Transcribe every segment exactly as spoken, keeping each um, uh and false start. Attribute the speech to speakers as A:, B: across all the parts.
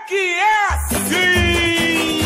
A: que é assim.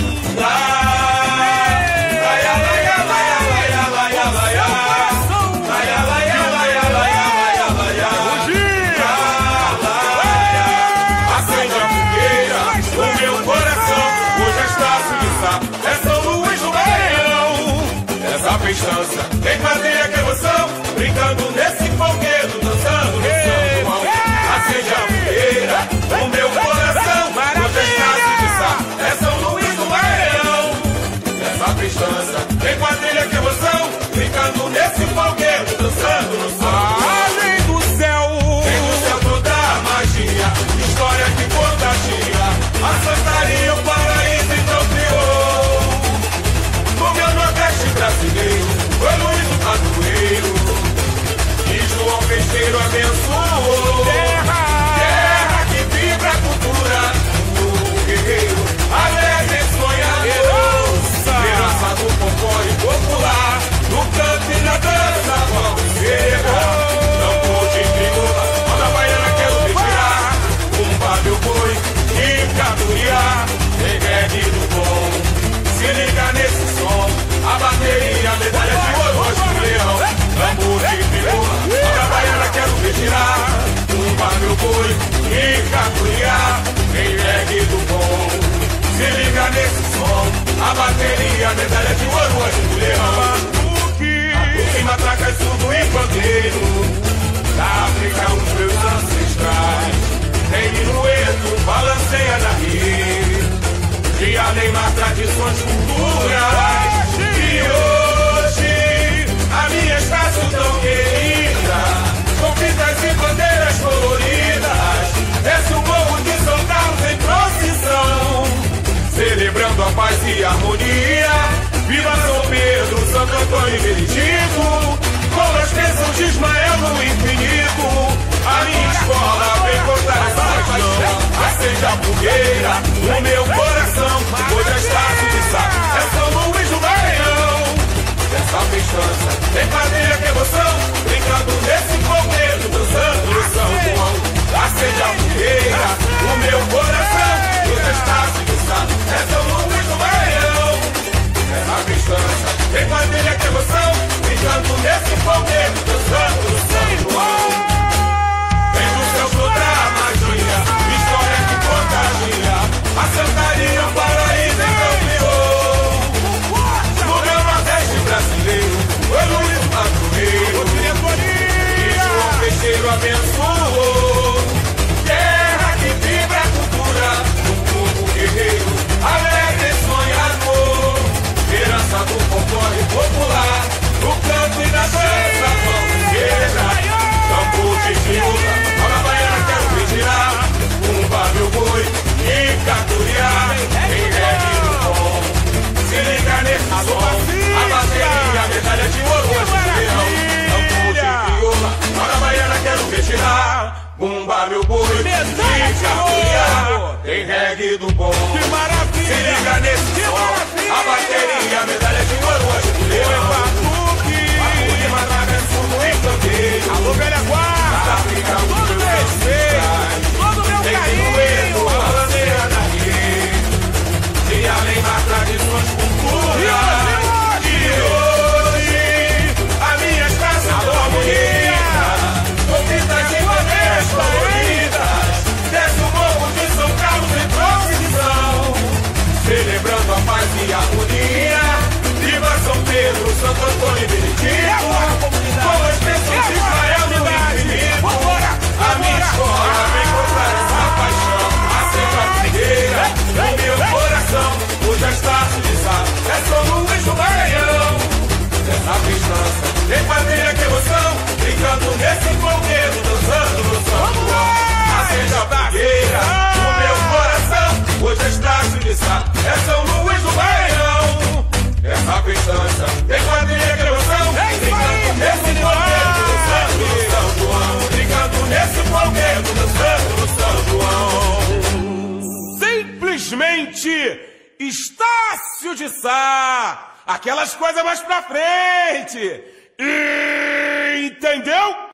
B: Acende a fogueira, o meu coração hoje está a subiçar. É São Luís do Maranhão. Essa festança tem quadrilha que emoção, brincando nesse folguedo, dançando no São João. Acende a fogueira, o meu coração hoje está a subiçar. É São Luís do Maranhão. Essa festança tem quadrilha que emoção, brincando nesse folguedo, dançando no São João.
A: Além do céu,
B: vem do céu toda a magia, história que contagia. A Santaria, o paraíso então criou. No meu Nordeste brasileiro, foi Luís do Padroeiro e João Peixeiro abençoou.
A: terra,
B: Terra que vibra a cultura do guerreiro, alegre e sonhador. Herança do folclore popular, no canto e na dança, vamos guerra. Não pude crioula, toda baiana quero me tirar. Umba meu boi e caturriar, tem reggae do bom. Se liga nesse som, a bateria, medalha de ouro, rosto do leão. Tambor de crioula, toda baiana quero me tirar. Umba meu boi e caturriar, tem reggae do bom. Se liga nesse som, a bateria, medalha de ouro, rosto do leão. Batuque, matraca, surdo e pandeiro, da África os meus ancestrais. Tem minueto, balanceia na rede, de Neymar, tradições culturais. E hoje, a minha estácio tão querida, com fitas e bandeiras coloridas, desce o morro de São Carlos em procissão, celebrando a paz e a harmonia. Viva São Pedro, Santo Antônio e Benedito, com as bênçãos de Ismael no infinito. A minha escola vem contar essa paixão. Acende a fogueira, o meu coração hoje está a subiçar. É São Luís do Maranhão. Essa festança tem quadrilha que emoção, brincando nesse folguedo, dançando no São João. Acende a fogueira, o meu coração hoje está a subiçar. É São Luís do Maranhão. Essa festança tem quadrilha que emoção, brincando nesse folguedo, dançando no São João. Vem do céu toda a magia, história que contagia. A Santaria, o paraíso então criou. No meu Nordeste brasileiro, foi Luís do Padroeiro e João Peixeiro abençoou. Terra que vibra a cultura do povo guerreiro, alegre e sonhador. Herança do folclore popular, no canto e na dança, vamos guerra. Tambor de crioula, toda baiana quero me tirar. Umba meu boi e caturriar, tem reggae no bom. Se liga nesse som, a bateria, medalha de ouro, hoje do leão. Tambor de crioula, toda baiana quero me tirar. Umba meu boi e caturriar, tem reggae do bom.
A: que maravilha,
B: Se liga nesse
A: que
B: som,
A: maravilha.
B: a bateria, medalha de ouro, hoje do leão.
A: Batuque,
B: Batuque, matraca, surdo e pandeiro,
A: alô velha guarda,
B: África, os
A: todo
B: meus
A: meu respeito,
B: ancestrais.
A: todo meu
B: Tem
A: carinho.
B: minueto, balanceia na rede, de além das tradições culturais. E hoje, a minha estácio tão bonita, com fitas e bandeiras coloridas, desce o morro de São Carlos em procissão, celebrando a paz e a harmonia. Viva São Pedro, Santo Antônio e Benedito, com as bênçãos de Israel no infinito. A minha escola vem contar essa paixão. Acende a fogueira, o meu coração hoje está a subiçar. É São Luís do Maranhão. Essa festança tem quadrilha que emoção, brincando nesse folguedo, dançando no São João. Acende a fogueira, o meu coração hoje está a subiçar. É São Luís do Maranhão. Essa festança tem quadrilha que emoção, brincando nesse folguedo, dançando no São João. Brincando nesse folguedo, dançando no São João.
A: Simplesmente Estácio de Sá, aquelas coisas mais pra frente. Entendeu?